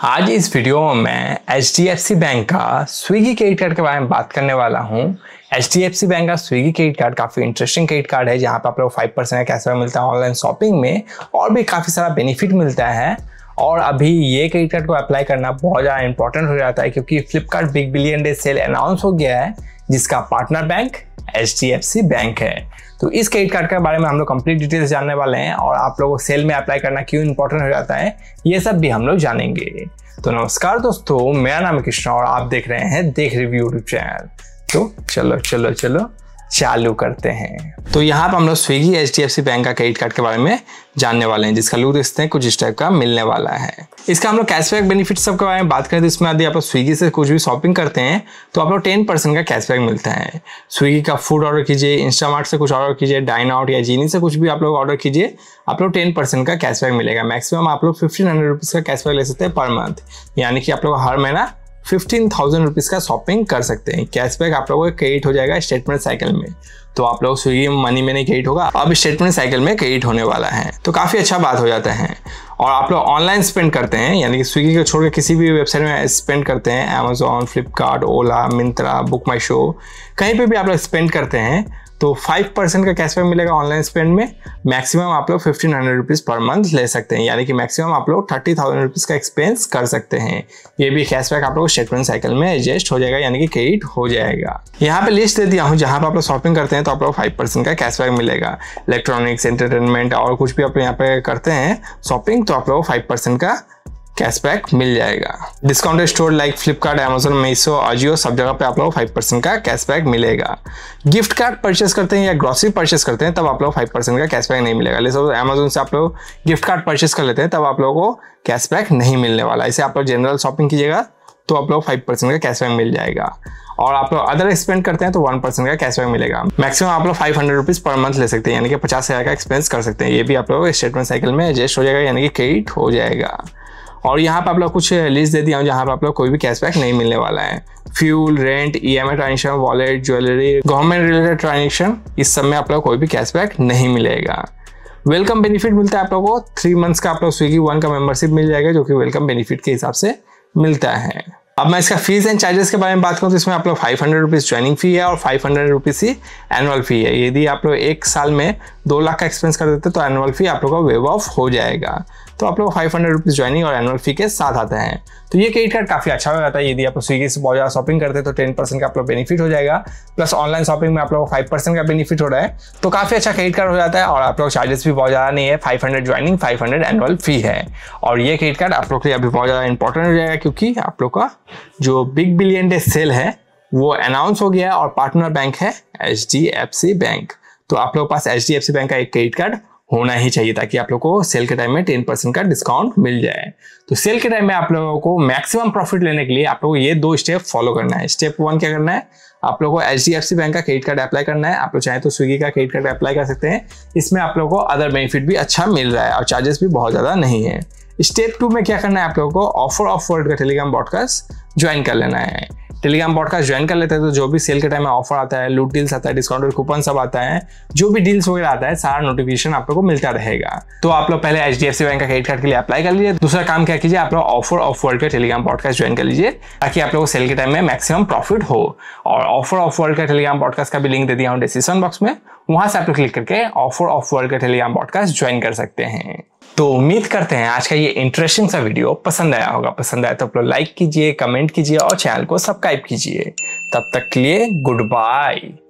आज इस वीडियो में मैं HDFC बैंक का स्विगी क्रेडिट कार्ड के बारे में बात करने वाला हूँ। HDFC बैंक का स्विगी क्रेडिट कार्ड काफ़ी इंटरेस्टिंग क्रेडिट कार्ड है, जहाँ पर आप लोग 5% का कैशबैक मिलता है ऑनलाइन शॉपिंग में, और भी काफ़ी सारा बेनिफिट मिलता है। और अभी ये क्रेडिट कार्ड को अप्लाई करना बहुत ज़्यादा इंपॉर्टेंट हो जाता है, क्योंकि Flipkart big billion day sale announce हो गया है, जिसका पार्टनर बैंक HDFC बैंक है। तो इस क्रेडिट कार्ड के बारे में हम लोग कंप्लीट डिटेल्स जानने वाले हैं, और आप लोगों को सेल में अप्लाई करना क्यों इंपॉर्टेंट हो जाता है ये सब भी हम लोग जानेंगे। तो नमस्कार दोस्तों, मेरा नाम है कृष्णा और आप देख रहे हैं देख रिव्यू यूट्यूब चैनल। तो चलो चालू करते हैं। तो यहाँ पर हम लोग स्विगी HDFC बैंक का क्रेडिट कार्ड के बारे में जानने वाले हैं, जिसका लुक देखते हैं कुछ इस टाइप का मिलने वाला है। इसका हम लोग कैशबैक बेनिफिट सब के बारे में बात करें तो इसमें यदि आप लोग स्विगी से कुछ भी शॉपिंग करते हैं तो आप लोग 10% का कैशबैक मिलता है। स्विगी का फूड ऑर्डर कीजिए, इंस्टामार्ट से कुछ ऑर्डर कीजिए, डाइन आउट या जीनी से कुछ भी आप लोग ऑर्डर कीजिए, आप लोग 10% का कैशबैक मिलेगा। मैक्सिमम आप लोग 1500 रुपीज़ का कैशबैक ले सकते हैं पर मंथ, यानी कि आप लोग हर महीना 15,000 रुपीज़ का शॉपिंग कर सकते हैं। कैशबैक आप लोगों को क्रेडिट हो जाएगा स्टेटमेंट साइकिल में। तो आप लोग स्विगी मनी में नहीं क्रेडिट होगा, अब स्टेटमेंट साइकिल में क्रेडिट होने वाला है, तो काफ़ी अच्छा बात हो जाता है। और आप लोग ऑनलाइन स्पेंड करते हैं, यानी कि स्विगी को छोड़ के किसी भी वेबसाइट में स्पेंड करते हैं, Amazon, Flipkart, Ola, Myntra, book my show, कहीं पे भी आप लोग स्पेंड करते हैं तो 5% का कैशबैक मिलेगा ऑनलाइन स्पेंड में। मैक्सिमम आप लोग 1500 रुपीज़ पर मंथ ले सकते हैं, यानी कि मैक्सिमम आप लोग 30,000 रुपीज़ का एक्सपेंस कर सकते हैं। ये भी कैशबैक आप लोग स्टेटमेंट साइकिल में एडजस्ट हो जाएगा, यानी कि क्रेडिट हो जाएगा। यहाँ पे लिस्ट दे दिया हूँ, जहाँ पर आप लोग शॉपिंग करते हैं तो आप लोग 5% का कैशबैक मिलेगा। इलेक्ट्रॉनिक्स, एंटरटेनमेंट और कुछ भी आप यहाँ पे करते हैं शॉपिंग तो आप लोग 5% का कैशबैक मिल जाएगा। Discounted store like Flipkart, Amazon, Meesho, Ajio सब जगह पे आप लोग 5% का कैशबैक मिलेगा। गिफ्ट कार्ड परचेस करते हैं या ग्रॉसरी परचेस करते हैं तब आप लोग 5% का कैशबैक नहीं मिलेगा। जैसे अमेजोन से आप लोग गिफ्ट कार्ड परचेस कर लेते हैं तब आप लोगों को कैशबैक नहीं मिलने वाला। इसे आप लोग जनरल शॉपिंग कीजिएगा तो आप लोग 5% का कैशबैक मिल जाएगा। और आप लोग अदर स्पेंड करते हैं तो 1% का कैशबैक मिलेगा। मैक्सिमम आप लोग 500 रुपीज़ पर मंथ ले सकते हैं, यानी कि 50,000 का एक्सपेंस कर सकते हैं। ये भी आप लोग स्टेटमेंट साइकिल में एडजस्ट हो जाएगा, यानी कि क्रेडिट हो जाएगा। और यहाँ पर आप लोग कुछ लिस्ट दे दिया हूँ जहाँ पर आप लोग कोई भी कैशबैक नहीं मिलने वाला है। Fuel, rent, EMI transaction, wallet, jewellery, government related transaction, इस सब में आप लोग कोई भी कैशबैक नहीं मिलेगा। वेलकम बेनिफिट मिलता है आप लोगों को 3 मंथ्स का, आप लोग स्विगी वन का मेंबरशिप मिल जाएगा, जो कि वेलकम बेनिफिट के हिसाब से मिलता है। अब मैं इसका फीस एंड चार्जेस के बारे में बात करूँ तो इसमें आप लोग 500 रुपीज़ ज्वाइनिंग फी है और 500 रुपीज़ ही एनुअल फी है। यदि आप लोग एक साल में 2 लाख का एक्सपेंस कर देते हैं तो एनुअल फी आप लोग का वेव ऑफ हो जाएगा। तो आप लोग 500 रुपीज़ ज्वाइनिंग और एनुअल फी के साथ आता है। तो ये क्रेडिट कार्ड काफ़ी अच्छा हो जाता है। यदि आप स्विगी से बहुत ज़्यादा शॉपिंग करते हैं तो 10% का आप लोग बेनिफिट हो जाएगा, प्लस ऑनलाइन शॉपिंग में आप लोग 5% का बेनिफिट हो रहा है, तो काफ़ी अच्छा क्रेडिट कार्ड हो जाता है। और आप लोग चार्जेस भी बहुत ज़्यादा नहीं है, 500 ज्वाइनिंग, 500 एनुअल फी है। और ये क्रेडिट कार्ड आप लोग के लिए अभी बहुत ज़्यादा इंपॉर्टेंट हो जाएगा, क्योंकि आप लोग का जो बिग बिलियन डे सेल है वो अनाउंस हो गया है और पार्टनर बैंक है HDFC बैंक। तो आप लोग के पास HDFC बैंक का एक क्रेडिट कार्ड होना ही चाहिए, ताकि आप लोग को सेल के टाइम में 10% का डिस्काउंट मिल जाए। तो सेल के टाइम में आप लोगों को मैक्सिमम प्रॉफिट लेने के लिए आप लोगों को ये 2 स्टेप फॉलो करना है। स्टेप 1 क्या करना है, आप लोगों को HDFC बैंक का क्रेडिट कार्ड अप्लाई करना है। आप लोग चाहें तो स्विगी का क्रेडिट कार्ड अप्लाई कर सकते हैं, इसमें आप लोगों को अदर बेनिफिट भी अच्छा मिल रहा है और चार्जेस भी बहुत ज़्यादा नहीं है। स्टेप 2 में क्या करना है, आप लोगों को ऑफर ऑफ वर्ल्ड का टेलीग्राम पॉडकास्ट ज्वाइन कर लेना है। टेलीग्राम पॉडकास्ट ज्वाइन कर लेते हैं तो जो भी सेल के टाइम में ऑफर आता है, लूट डील्स आता है, डिस्काउंटेड कूपन सब आता है, जो भी डील्स वगैरह आता है, सारा नोटिफिकेशन आप लोग को मिलता रहेगा। तो आप लोग पहले HDFC बैंक का क्रेडिट कार्ड के लिए अप्लाई कर लीजिए। दूसरा काम क्या कीजिए, आप लोग ऑफर ऑफ वर्ल्ड का टेलीग्राम पॉडकास्ट ज्वाइन कर लीजिए, ताकि आप लोग को सेल के टाइम में मैक्सिमम प्रॉफिट हो। और ऑफर ऑफ वर्ल्ड का टेलीग्राम पॉडकास्ट का भी लिंक दे दिया हूँ डिस्क्रिप्शन बॉक्स में, वहां से आप लोग क्लिक करके ऑफर ऑफ वर्ल्ड का टेलीग्राम पॉडकास्ट ज्वाइन कर सकते हैं। तो उम्मीद करते हैं आज का ये इंटरेस्टिंग सा वीडियो पसंद आया होगा। पसंद आया तो आप लोग लाइक कीजिए, कमेंट कीजिए और चैनल को सब्सक्राइब कीजिए। तब तक के लिए गुड बाय।